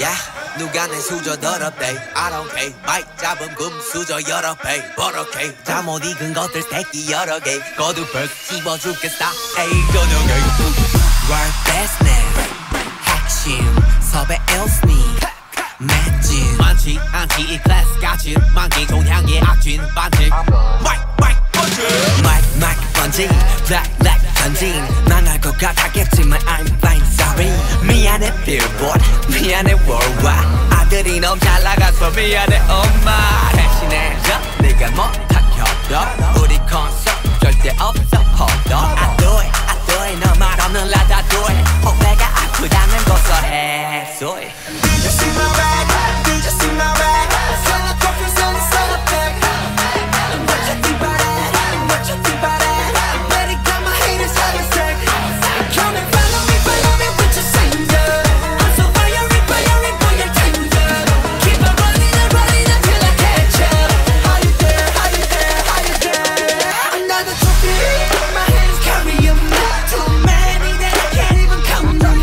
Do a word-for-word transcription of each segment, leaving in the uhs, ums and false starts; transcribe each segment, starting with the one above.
yeah. 누가 내 수저 더럽대 I don't care 마이크 잡은 금 수저 여러 배 버럭해 잠못 익은 것들 새끼 여러 개 거두벌 씹어 죽겠다 에이 저녁에 World best name 핵심 섭외 일스니 맷진 많지 않지 이 클래스 같이 만기 종향의 악진 반칙 마이크 마이크 번지 마이크 마이크 번지 블랙 블랙 전진 망할 것 같았겠지만 I'm fine sorry 미안해 billboard 미안해 worldwide 아들이 너무 잘 나가서 미안해 엄마 대신해줘 네가 못한 협력 우리 콘서트 절대 없어 hold on I do it I do it 너 말 없는 라다 do it 후배가 아프다면 고소해 so it Did you see my bag? Did you see my bag? Selling coffees on the cellar bag. What you think about that? What you think about that? Better got my haters having sex. Come and follow me, follow me with your singer. I'm so fiery, fiery, boy, you're tender. Keep on running and running until I catch up. How you there? How you there? How you there? Another trophy, my hands carry 'em. Too many that I can't even count them.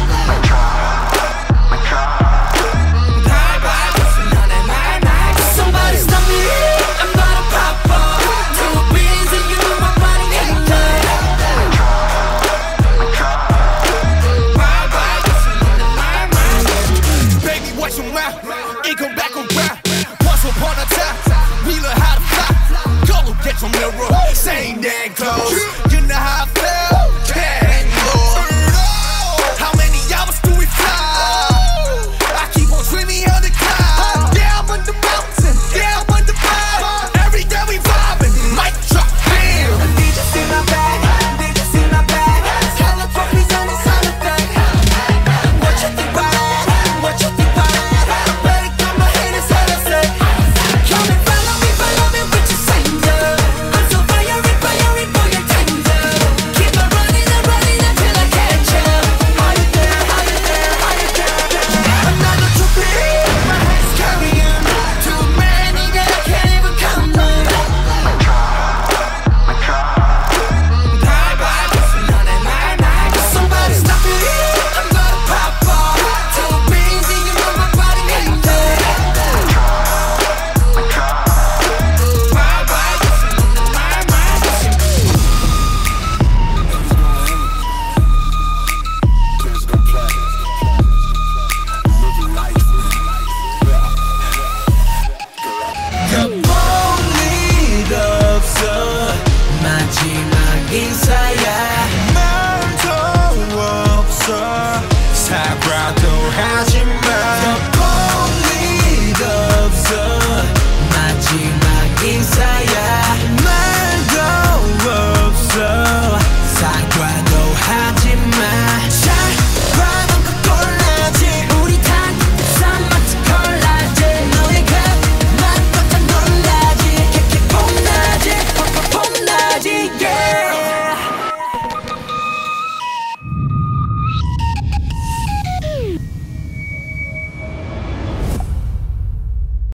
It come back around. Once upon a time, we learned how to fly. Go look at your mirror, same damn clothes. You know how I feel? Can't go. How many hours do we fly? I keep on dreaming of the cloud. Down on the mountain, down on the vibe. Every day we vibing, mic drop, bam. Did you see my bag? Did you see my bag? Hella trophies on the solid bag. What you think about that? What you think about that? 마지막 인사야 말도 없어 사과도 하지 마